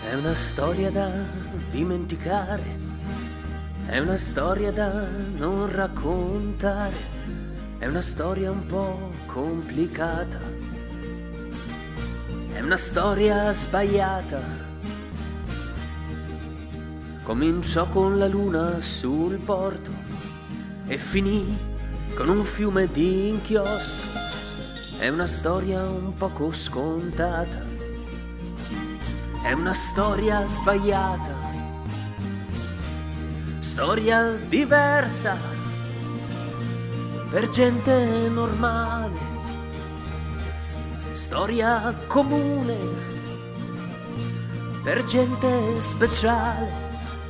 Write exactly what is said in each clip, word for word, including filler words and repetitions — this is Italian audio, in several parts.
È una storia da dimenticare, è una storia da non raccontare, è una storia un po' complicata, è una storia sbagliata. Cominciò con la luna sul porto e finì con un fiume di inchiostro. È una storia un poco scontata, è una storia sbagliata, storia diversa per gente normale, storia comune per gente speciale.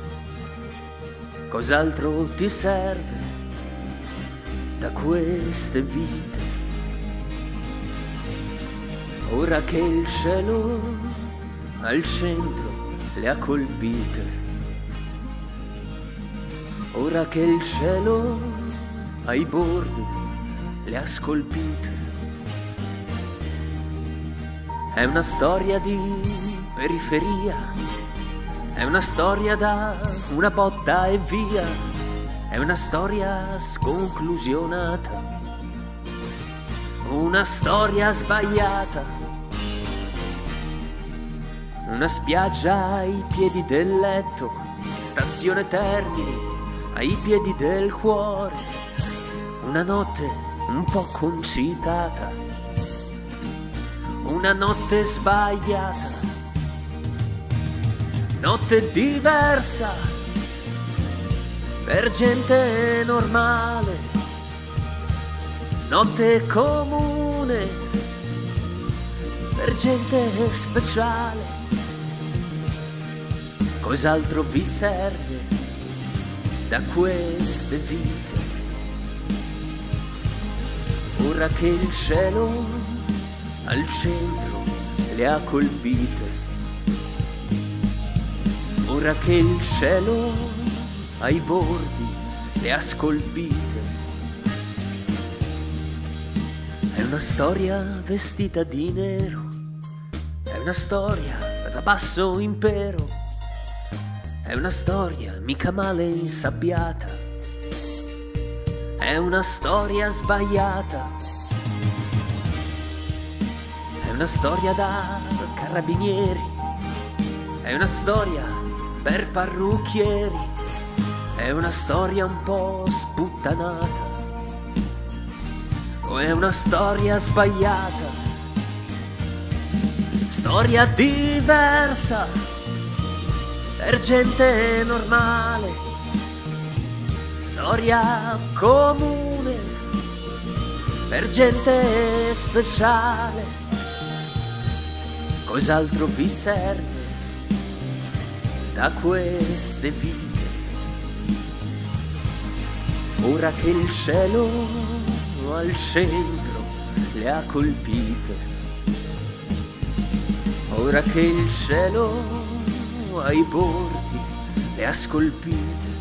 Cos'altro ti serve da queste vite? Ora che il cielo al centro le ha colpite, ora che il cielo ai bordi le ha scolpite. È una storia di periferia, è una storia da una botta e via, è una storia sconclusionata, una storia sbagliata. Una spiaggia ai piedi del letto, stazione Termini ai piedi del cuore, una notte un po' concitata, una notte sbagliata, notte diversa per gente normale, notte comune per gente speciale. Cos'altro vi serve da queste vite? Ora che il cielo al centro le ha colpite, ora che il cielo ai bordi le ha scolpite. È una storia vestita di nero, è una storia da basso impero, è una storia mica male insabbiata, è una storia sbagliata, è una storia da carabinieri, è una storia per parrucchieri, è una storia un po' sputtanata, o è una storia sbagliata, storia diversa per gente normale, storia comune per gente speciale. Cos'altro vi serve da queste vite? Ora che il cielo al centro le ha colpite, ora che il cielo ai bordi le ha scolpite.